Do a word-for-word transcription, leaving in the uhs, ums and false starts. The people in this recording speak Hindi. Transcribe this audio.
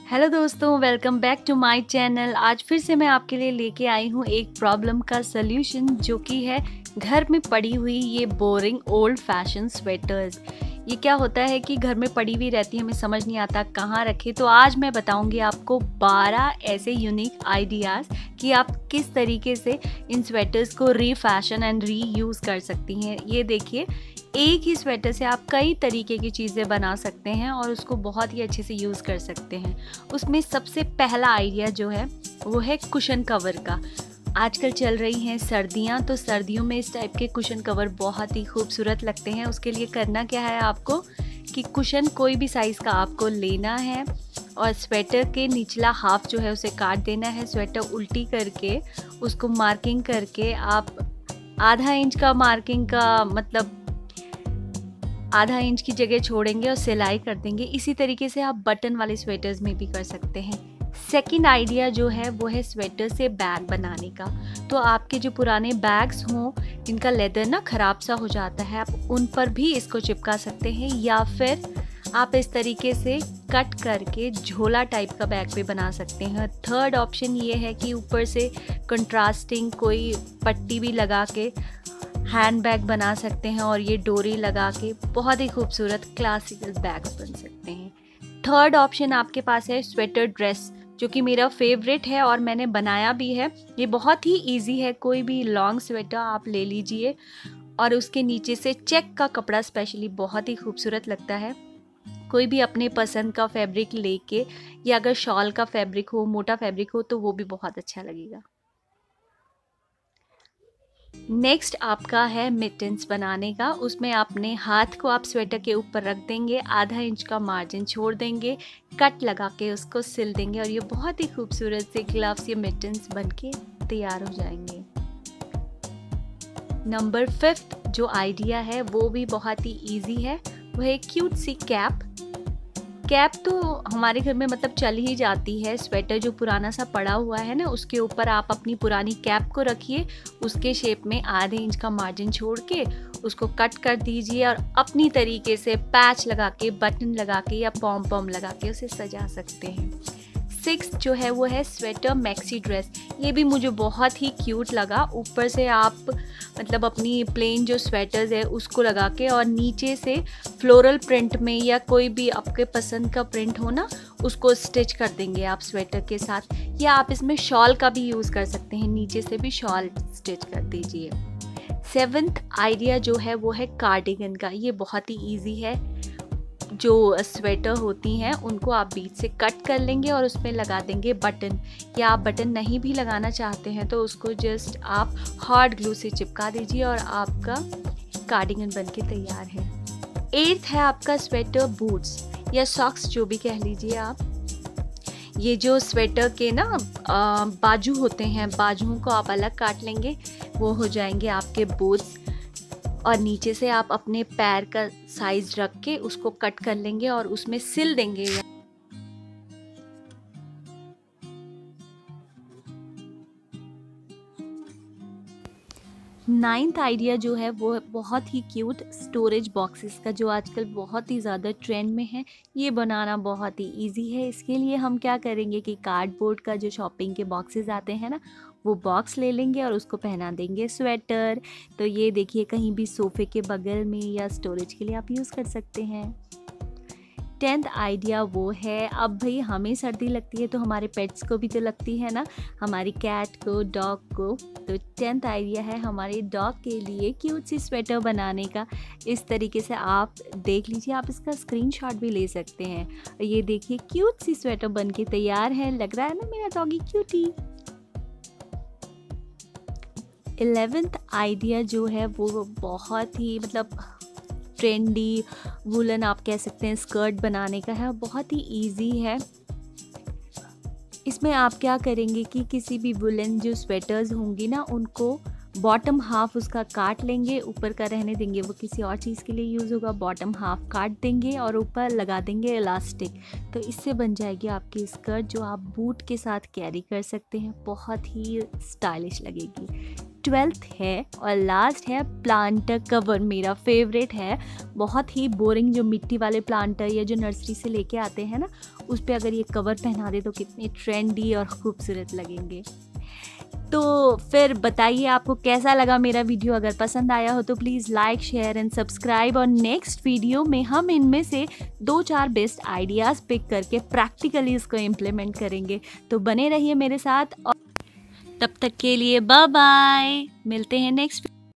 हेलो दोस्तों, welcome back to my channel. आज फिर से मैं आपके लिए लेके आई हूँ एक प्रॉब्लम का सल्यूशन, जो कि है घर में पड़ी हुई ये बोरिंग ओल्ड फैशन स्वेटर्स। ये क्या होता है कि घर में पड़ी हुई रहती है, हमें समझ नहीं आता कहाँ रखे। तो आज मैं बताऊंगी आपको बारह ऐसे यूनिक आइडियाज़ कि आप किस तरीके से इन स्वेटर्स को रीफैशन एंड री यूज़ कर सकती हैं। ये देखिए, एक ही स्वेटर से आप कई तरीके की चीज़ें बना सकते हैं और उसको बहुत ही अच्छे से यूज़ कर सकते हैं। उसमें सबसे पहला आइडिया जो है वो है कुशन कवर का। आजकल चल रही हैं सर्दियां, तो सर्दियों में इस टाइप के कुशन कवर बहुत ही खूबसूरत लगते हैं। उसके लिए करना क्या है आपको कि कुशन कोई भी साइज़ का आपको लेना है और स्वेटर के निचला हाफ जो है उसे काट देना है। स्वेटर उल्टी करके उसको मार्किंग करके आप आधा इंच का मार्किंग का मतलब आधा इंच की जगह छोड़ेंगे और सिलाई कर देंगे। इसी तरीके से आप बटन वाले स्वेटर्स में भी कर सकते हैं। सेकंड आइडिया जो है वो है स्वेटर से बैग बनाने का। तो आपके जो पुराने बैग्स हों जिनका लेदर ना ख़राब सा हो जाता है, आप उन पर भी इसको चिपका सकते हैं, या फिर आप इस तरीके से कट करके झोला टाइप का बैग भी बना सकते हैं। थर्ड ऑप्शन ये है कि ऊपर से कंट्रास्टिंग कोई पट्टी भी लगा के हैंड बैग बना सकते हैं और ये डोरी लगा के बहुत ही खूबसूरत क्लासिकल बैग्स बन सकते हैं। थर्ड ऑप्शन आपके पास है स्वेटर ड्रेस, जो कि मेरा फेवरेट है और मैंने बनाया भी है। ये बहुत ही इजी है। कोई भी लॉन्ग स्वेटर आप ले लीजिए और उसके नीचे से चेक का कपड़ा स्पेशली बहुत ही खूबसूरत लगता है। कोई भी अपने पसंद का फैब्रिक लेके, या अगर शॉल का फैब्रिक हो, मोटा फैब्रिक हो, तो वो भी बहुत अच्छा लगेगा। नेक्स्ट आपका है मिटन्स बनाने का। उसमें अपने हाथ को आप स्वेटर के ऊपर रख देंगे, आधा इंच का मार्जिन छोड़ देंगे, कट लगा के उसको सिल देंगे और ये बहुत ही खूबसूरत से ग्लव्स या मिटन्स बनके तैयार हो जाएंगे। नंबर फिफ्थ जो आइडिया है वो भी बहुत ही इजी है, वो है क्यूट सी कैप। कैप तो हमारे घर में मतलब चल ही जाती है। स्वेटर जो पुराना सा पड़ा हुआ है ना, उसके ऊपर आप अपनी पुरानी कैप को रखिए, उसके शेप में आधे इंच का मार्जिन छोड़ के उसको कट कर दीजिए और अपनी तरीके से पैच लगा के, बटन लगा के या पॉम पॉम लगा के उसे सजा सकते हैं। सिक्स जो है वो है स्वेटर मैक्सी ड्रेस। ये भी मुझे बहुत ही क्यूट लगा। ऊपर से आप मतलब अपनी प्लेन जो स्वेटर्स है उसको लगा के और नीचे से फ्लोरल प्रिंट में या कोई भी आपके पसंद का प्रिंट हो ना, उसको स्टिच कर देंगे आप स्वेटर के साथ। या आप इसमें शॉल का भी यूज़ कर सकते हैं, नीचे से भी शॉल स्टिच कर दीजिए। सेवन्थ आइडिया जो है वो है कार्डिगन का। ये बहुत ही ईजी है। जो स्वेटर होती हैं उनको आप बीच से कट कर लेंगे और उसमें लगा देंगे बटन, या आप बटन नहीं भी लगाना चाहते हैं तो उसको जस्ट आप हॉट ग्लू से चिपका दीजिए और आपका कार्डिगन बनके तैयार है। एट्थ है आपका स्वेटर बूट्स या सॉक्स, जो भी कह लीजिए आप। ये जो स्वेटर के ना बाजू होते हैं, बाजुओं को आप अलग काट लेंगे, वो हो जाएंगे आपके बूट्स। और नीचे से आप अपने पैर का साइज रख के उसको कट कर लेंगे और उसमें सिल देंगे। नाइन्थ आइडिया जो है वो बहुत ही क्यूट स्टोरेज बॉक्सेस का, जो आजकल बहुत ही ज़्यादा ट्रेंड में है। ये बनाना बहुत ही इजी है। इसके लिए हम क्या करेंगे कि कार्डबोर्ड का जो शॉपिंग के बॉक्सेस आते हैं ना, वो बॉक्स ले लेंगे और उसको पहना देंगे स्वेटर। तो ये देखिए, कहीं भी सोफ़े के बगल में या स्टोरेज के लिए आप यूज़ कर सकते हैं। टेंथ आइडिया वो है, अब भाई हमें सर्दी लगती है तो हमारे पेट्स को भी तो लगती है ना, हमारी कैट को, डॉग को। तो टेंथ आइडिया है हमारे डॉग के लिए क्यूट सी स्वेटर बनाने का। इस तरीके से आप देख लीजिए, आप इसका स्क्रीनशॉट भी ले सकते हैं। और ये देखिए, क्यूट सी स्वेटर बनके तैयार है। लग रहा है ना मेरा डॉगी क्यूटी। इलेवेंथ आइडिया जो है वो बहुत ही मतलब ट्रेंडी वुलन आप कह सकते हैं स्कर्ट बनाने का है। बहुत ही इजी है। इसमें आप क्या करेंगे कि किसी भी वुलन जो स्वेटर्स होंगी ना, उनको बॉटम हाफ उसका काट लेंगे, ऊपर का रहने देंगे, वो किसी और चीज़ के लिए यूज़ होगा। बॉटम हाफ काट देंगे और ऊपर लगा देंगे इलास्टिक। तो इससे बन जाएगी आपकी स्कर्ट, जो आप बूट के साथ कैरी कर सकते हैं। बहुत ही स्टाइलिश लगेगी। ट्वेल्थ है और लास्ट है प्लांटर कवर। मेरा फेवरेट है, बहुत ही बोरिंग जो मिट्टी वाले प्लांटर या जो नर्सरी से लेके आते हैं ना, उस पे अगर ये कवर पहना दे तो कितने ट्रेंडी और खूबसूरत लगेंगे। तो फिर बताइए आपको कैसा लगा मेरा वीडियो। अगर पसंद आया हो तो please like share and subscribe. और नेक्स्ट वीडियो में हम इनमें से दो चार बेस्ट आइडियाज़ पिक करके प्रैक्टिकली इसको इम्प्लीमेंट करेंगे। तो बने रहिए मेरे साथ और तब तक के लिए बाय बाय, मिलते हैं नेक्स्ट